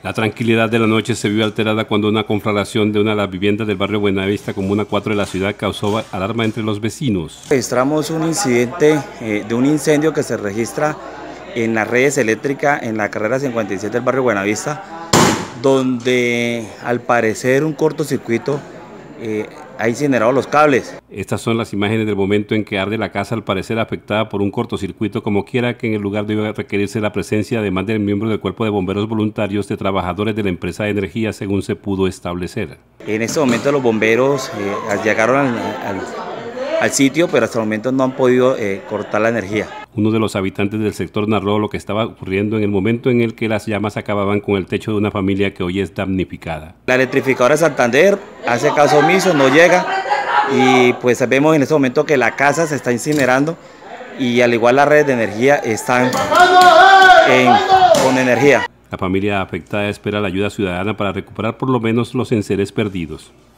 La tranquilidad de la noche se vio alterada cuando una conflagración de una de las viviendas del barrio Buenavista, comuna 4 de la ciudad, causó alarma entre los vecinos. Registramos un incidente de un incendio que se registra en las redes eléctricas en la carrera 57 del barrio Buenavista, donde al parecer un cortocircuito ha incinerado los cables. Estas son las imágenes del momento en que arde la casa, al parecer afectada por un cortocircuito. Como quiera que en el lugar debe requerirse la presencia, además del miembro del cuerpo de bomberos voluntarios, de trabajadores de la empresa de energía, según se pudo establecer. En este momento los bomberos llegaron al sitio, pero hasta el momento no han podido cortar la energía. Uno de los habitantes del sector narró lo que estaba ocurriendo en el momento en el que las llamas acababan con el techo de una familia que hoy es damnificada. La electrificadora de Santander hace caso omiso, no llega, y pues vemos en este momento que la casa se está incinerando y al igual las redes de energía están con energía. La familia afectada espera la ayuda ciudadana para recuperar por lo menos los enseres perdidos.